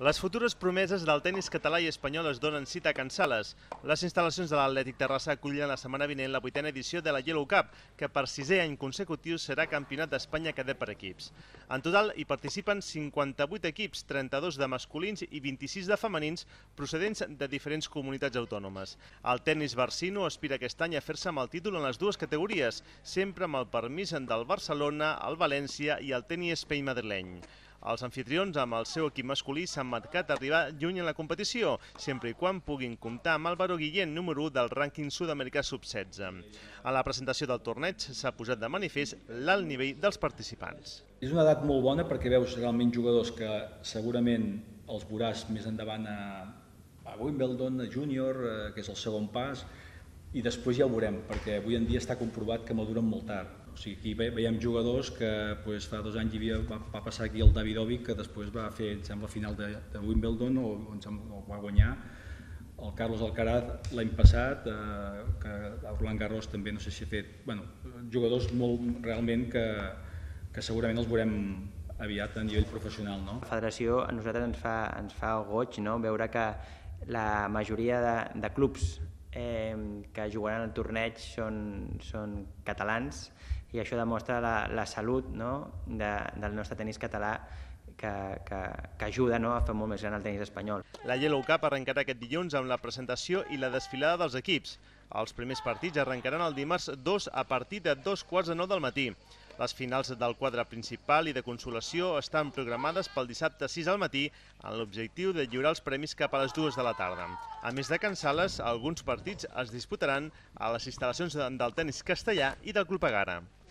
Les futures promeses del tennis català i espanyol es donen cita a Can Sales. Les instal·lacions de l'Atlètic Terrassa acollen la setmana vinent la 8a edició de la Yellow Cup, que per 6è any consecutiu serà Campionat d'Espanya cadet per equips. En total hi participen 58 equips, 32 de masculins i 26 de femenins, procedents de diferents comunitats autònomes. El tennis barcino aspira aquest any a fer-se amb el títol en les dues categories, sempre amb el permís del Barcelona, el València i el Tenis Spain madrileny. Els anfitrions, amb el seu equip masculí, s'han marcat arribar lluny en la competició, sempre i quan puguin comptar amb Álvaro Guillén, número 1 del rànquing sud-americà sub-16. En la presentació del torneig s'ha posat de manifest l'alt nivell dels participants. És una edat molt bona perquè veus realment jugadors que segurament els veuràs més endavant a Wimbledon, a Júnior, que és el segon pas, i després ja ho veurem, perquè avui en dia està comprovat que maduren molt tard. O sigui, aquí veiem jugadors que fa 2 anys va passar aquí el Davidovic, que després va fer, em sembla, final de Wimbledon o va guanyar el Carlos Alcaraz l'any passat, que a Roland Garros també no sé si ha fet... Jugadors realment que segurament els veurem aviat a nivell professional. La federació a nosaltres ens fa goig veure que la majoria de clubs que jugaran al torneig són catalans, i això demostra la salut del nostre tenis català, que ajuda a fer molt més gran el tenis espanyol. La Yellow Cup arrencarà aquest dilluns amb la presentació i la desfilada dels equips. Els primers partits arrencaran el dimarts 2 a partir de 2:45 del matí. Les finals del quadre principal i de consolació estan programades pel dissabte 6 al matí amb l'objectiu de lliurar els premis cap a les 2 de la tarda. A més de Can Sales, alguns partits es disputaran a les instal·lacions del tenis castellà i del Club Egara.